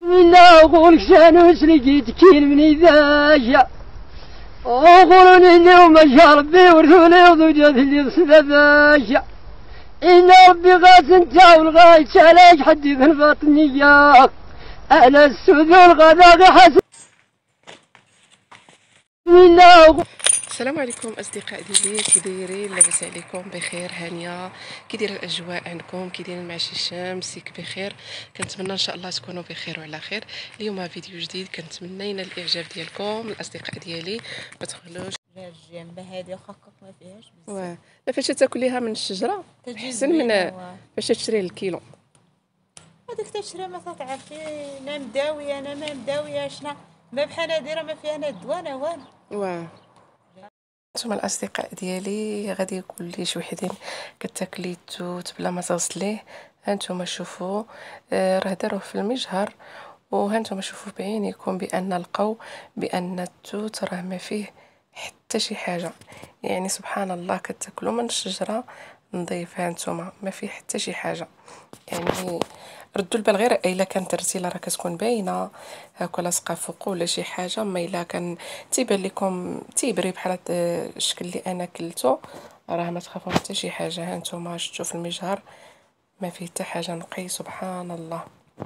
لا أقول شانوس لقيت كيل من إذاجة أقول اليوم يا ربي ورثولي وضجت اللي صدفاشة إن ربي غاس انت والغاية عليك حديث الفاطمية أنا السود والغداء حسن. السلام عليكم اصدقاء ديالي، كي دايرين؟ لاباس عليكم؟ بخير؟ هانيه؟ كي دايره الاجواء عندكم؟ كي دايرين مع شي الشمس؟ بخير؟ كنتمنى ان شاء الله تكونوا بخير وعلى خير. اليوم فيديو جديد، كنتمنى ينال الاعجاب ديالكم الاصدقاء ديالي. ما تخلوش الجنبه هذه وخاكك ما فيهاش بزاف. واه لا، فاش تاكليها من الشجره احسن من فاش تشري الكيلو. هذيك تشري ما تعرفي انا مداويه انا ما مداويه شنا ما بحال هذه راه ما فيها لا الدواء والو. واه نتوما الاصدقاء ديالي غادي يقول لي شي وحدين كتاكلي التوت بلا ما تغسليه. هانتوما شوفوا، راه داروه في المجهر، وهانتوما شوفوا بعينيكم بان لقاو بان التوت راه ما فيه حتى شي حاجه. يعني سبحان الله، كتاكلوا من الشجره نظيف، هانتوما ما فيه حتى شي حاجه. يعني ردوا البال غير الا كانت الرتيله راه كتكون باينه هاكا لاصقه فوق ولا شي حاجه، ما الا كان تيبان لكم تيبري بحال هاد الشكل اللي انا كلتو، راه ما تخافوا حتى شي حاجه. هانتوما شفتوا في المجهر ما فيه حتى حاجه نقي، سبحان الله.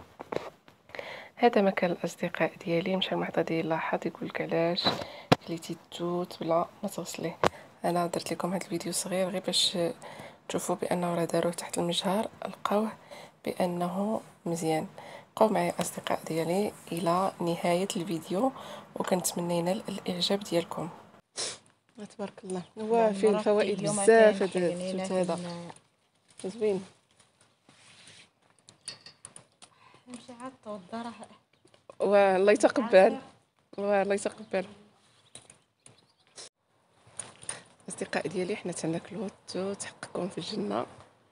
هذا مكان الاصدقاء ديالي. مشى المحطه ديال لاحظ يقول لك علاش كليتي التوت بلا ما تغسليه. انا درت لكم هذا الفيديو صغير غير باش تشوفوا بانه راه داروه تحت المجهر، لقاوه بانه مزيان. بقاو معايا اصدقاء ديالي الى نهايه الفيديو، وكنتمنى ينال الاعجاب ديالكم. تبارك الله، هو فيه الفوائد بزاف هذا التوت هذا، زوين. نمشي عاد توضى راه والله يتقبل، والله يتقبل. اصدقاء ديالي حنا تناكلو التوت حقكم في الجنه.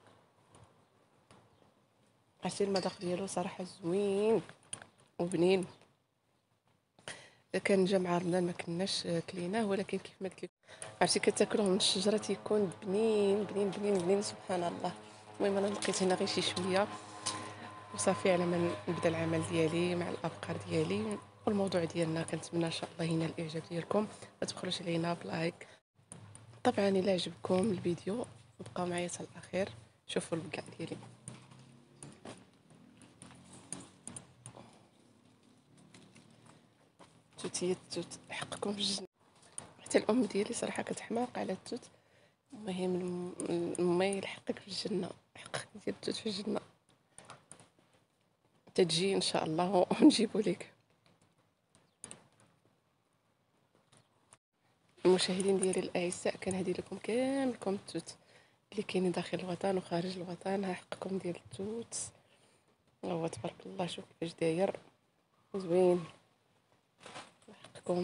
عرفتي المذاق ديالو صراحه زوين وبنين. كان جا مع رمضان ما كناش كليناه، ولكن كيف ما قلت لكم عرفتي كتاكلوه من الشجره تيكون بنين بنين بنين بنين، سبحان الله. المهم انا لقيت هنا غير شي شويه وصافي على ما نبدا العمل ديالي مع الافكار ديالي والموضوع ديالنا. كنتمنى ان شاء الله ينال الاعجاب ديالكم، ما تبخلوش علينا بلايك. طبعا الا عجبكم الفيديو بقاو معايا حتى الاخير، شوفوا البقاء ديالي. توتيه التوت حقكم في الجنه. حتى الام ديالي صراحه كتحماق على التوت. المهم المي يلحقك في الجنه، حقك ديال التوت في الجنه. تجي ان شاء الله ونجيبو لك. المشاهدين ديالي الاعزاء، كنهدي لكم كاملكم التوت اللي كاينين داخل الوطن وخارج الوطن. ها حقكم ديال التوت، هو تبارك الله. شوف كيفاش داير زوين، حقكم.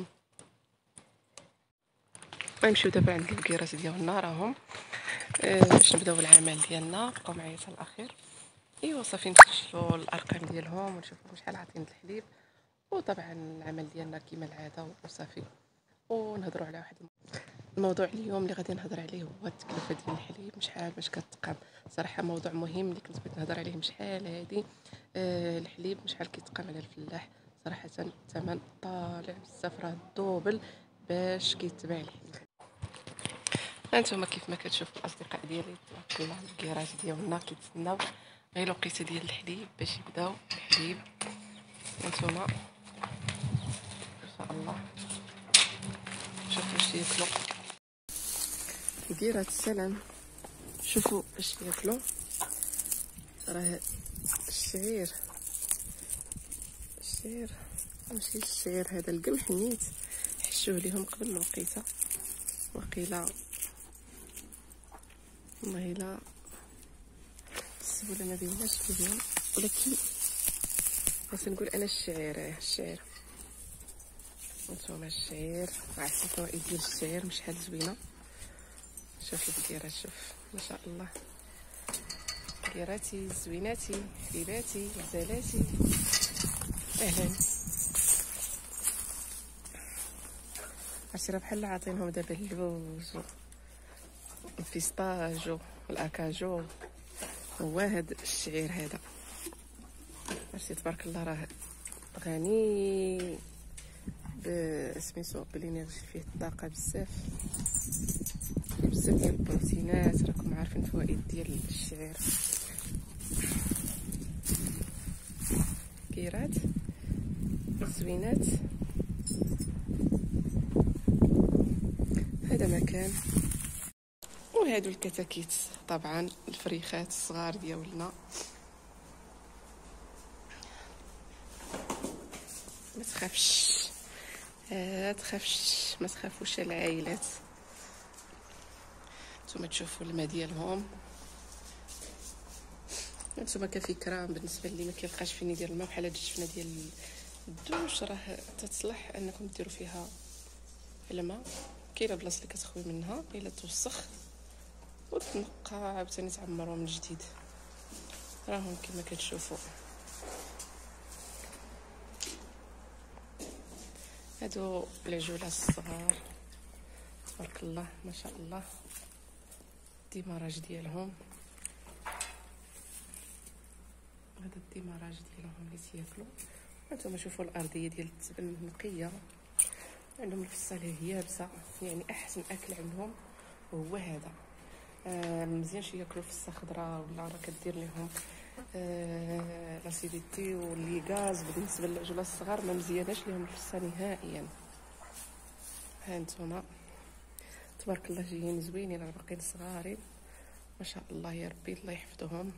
غنمشيو دابا عند البكيرات ديالنا راهم باش نبداو العمل ديالنا. بقاو معايا حتى الاخير. ايوا صافي نسجلوا الارقام ديالهم ونشوفوا شحال عاطين الحليب، وطبعا العمل ديالنا كما العاده وصافي. ونهضروا على واحد الموضوع اليوم اللي غادي نهضر عليه، هو التكلفه ديال الحليب شحال باش كتقام. صراحه موضوع مهم اللي كنت بغيت نهضر عليه. شحال هادي الحليب شحال كيتقام على الفلاح. صراحه الثمن طالع بزاف، راه الدوبل باش كيتباع الحليب. هانتوما كيف ما كتشوفوا الاصدقاء ديالي تبارك الله، الكيراج ديالنا كيتسناو غير الوقيته ديال الحليب باش يبداو الحليب. هانتوما ان شاء الله شوفوا واش ياكلوا الكيرات. السلام، شوفوا اش ياكلوا. راه الشعير ماشي الشعير، هذا القمح نيت حشوه ليهم قبل الوقيته. وقيله والله الا السبوله ما بيناش فيهم، ولكن بس نقول انا الشعير. نتوما الشعير عرفتوا الفوائد ديال الشعير شحال زوينه. شوفوا الكيرات، شوف ما شاء الله، كيراتي زويناتي حبيباتي غزالاتي. اهلا. عرفتي راه بحال عاطينهم دابا اللوز الفيستاج والاكاجو. هو هاد الشعير هذا عرفتي تبارك الله راه غني سميتو بالانرجي، فيه الطاقه بزاف، فيه بزاف ديال البروتينات. راكم عارفين الفوائد ديال الشعير. كيرات زوينات. هذا مكان. وهادو الكتاكيت طبعا الفريخات الصغار ديالنا. ما تخافش ما تخافوش العائلات. نتوما تشوفوا الماء ديالهم. نتوما كفكره بالنسبه لي ما كيبقاش فين يدير الماء، بحال هاد الجفنه ديال الدوش راه تتصلح انكم ديروا فيها الماء. كاينه بلاصه اللي كتخوي منها الا توسخ وتنقى عاوتاني تعمروها من جديد. راهم كما كتشوفوا هادو العجوله الصغار تبارك الله ما شاء الله. الديماراج ديالهم، هذا الديماراج ديالهم اللي تياكلوا. هانتوما شوفوا الارضيه ديال التبن نقيه، عندهم الفصه اللي هي يابسه، يعني احسن اكل عندهم هو هذا. مزيانش ياكلوا فصه خضراء ولا راه كدير لهم لاسيديتي واللي غاز. بالنسبه للعجوله الصغار ما مزياناش لهم الفصه نهائيا. هانتوما تبارك الله جايين زوينين، راه باقيين صغارين ما شاء الله يا ربي الله يحفظهم.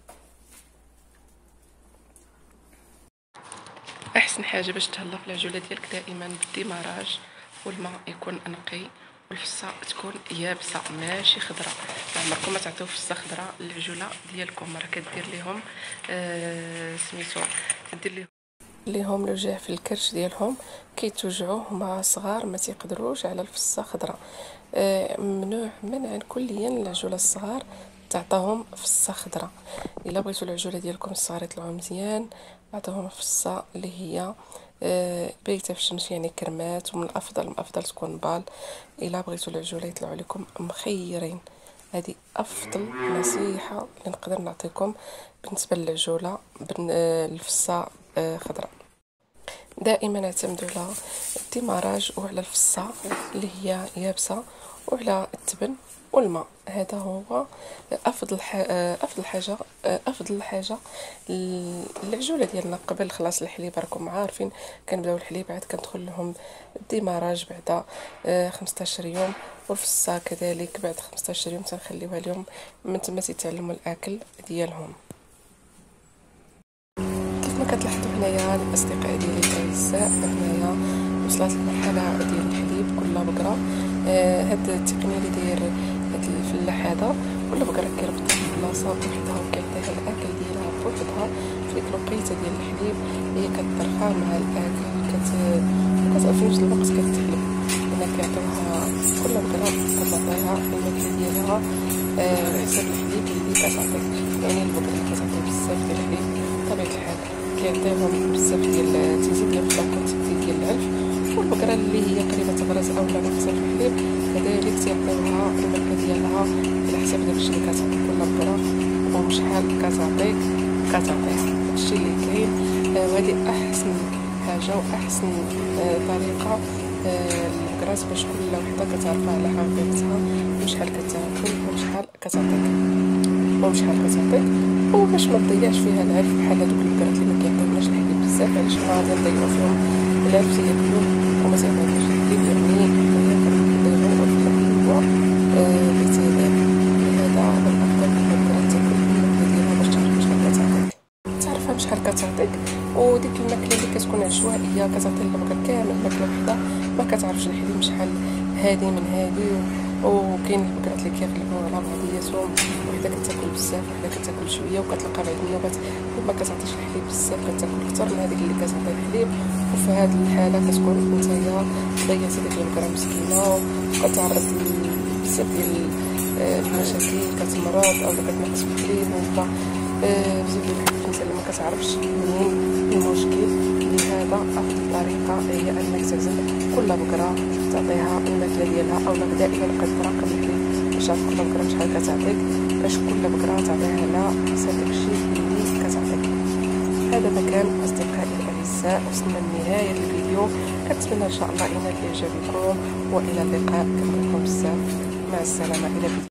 احسن حاجه باش تهلا في العجوله ديالك دائما بالديماراج، والماء يكون نقي والفصه تكون يابسه ماشي خضراء. عمركم ما تعطيو فصه خضراء للعجوله ديالكم، راه كدير لهم سميتو كدير لهم الوجع في الكرش ديالهم، كيتوجعوا هما صغار ما تيقدروش على الفصه خضراء. ممنوع منعا كليا العجوله الصغار تعطاهم فصه خضراء. الا بغيتوا العجوله ديالكم الصغار يطلعوا مزيان عطاهم فصه اللي هي بايته في الشمس، يعني كرمات. ومن الافضل تكون بال. الا بغيتوا العجوله يطلعوا لكم مخيرين، هذه افضل نصيحه اللي نقدر نعطيكم بالنسبه للعجوله الفصه خضراء. دائما اعتمدوا على الديماراج وعلى الفصه اللي هي يابسه وعلى التبن والماء. هذا هو افضل حاجه العجوله ديالنا. قبل خلاص الحليب راكم عارفين كنبداو الحليب، عاد كندخل لهم الديماراج بعد 15 يوم، والفصه كذلك بعد 15 يوم تنخليوها لهم، من تما تيتعلموا الاكل ديالهم. كيف ما كتلاحظوا هنايا الاصدقاء ديالي الاعزاء، هنايا وصلت المرحله ديال الحليب كل بقره. هاد التقنيه اللي داير هاد الفلاح هذا كل بقره كيربطها في بلاصه بوحدها وكيعطيها الاكل ديالها بوحدها في ديك الوقيته ديال الحليب. هي كتطرخها مع الاكل في نفس الوقت كتحلب. هنا كيعطيوها كل بقره كتعطيها الماكله ديالها على حساب الحليب اللي كتعطي. يعني البقره كتعطي بزاف ديال الحليب بطبيعه الحال كيعطيهم بزاف ديال تزيد لهم في الكونتيتي ديال العلف. والبقره اللي هي قريبه تبرز او لا ناقصه في الحليب كذلك تيعطيوها الماكله ديالها على حساب داكشي اللي كتعطي كل بقره وشحال كتعطيك هادشي اللي كاين. وهذه احسن حاجه واحسن طريقه للبقرات باش كل وحده كتعرف على حقيقتها وشحال كتاكل وشحال كتعطيك وباش ما تضيعش فيها العلف بحال هذوك البقرات اللي ما كيعطيوناش الحليب بزاف. علاش ما غادي نضيعوا فيهم العلف تياكلوه وما تيعطيوناش الحليب، يعني هي كنضيعوا في الحليب باعتدال. لهذا من الافضل كل بقره تاكل الماكله ديالها باش تعرفها بشحال كتعطيك. وديك الماكله اللي كتكون عشوائيه كتعطي البقره كامل ماكله وحده ما كتعرفش الحليب شحال هادي من هادي. وكاين البقرات اللي كيغلبوا على بعضياتهم، وحده كتاكل بزاف وحده كتاكل شويه، وكتلقى بعض النوبات ما كتعطيش الحليب بزاف كتاكل اكثر من هذيك اللي كتعطي الحليب. وفي هذه الحاله كتكون نتايا ضيعتي ديك البقره مسكينه وكتعرض بزاف ديال المشاكل، كتمرض او كتنقص في الحليب ولا بزاف ديال الحاجات اللي ما كتعرفش منين المشكل. لهذا افضل طريقه هي انك تعزل كل بقره تعطيها الماكله ديالها، او دائما بقى تراقب الحليب باش تعرف كل بقره شحال كتعطيك، باش كل بقره تعطيها على حسب داكشي اللي كتعطيك. هذا مكان اصدقائي الاعزاء، وصلنا لنهايه الفيديو. كنتمنى ان شاء الله ينال اعجابكم، والى اللقاء. كنحبكم بزاف، مع السلامه، الى فيديو.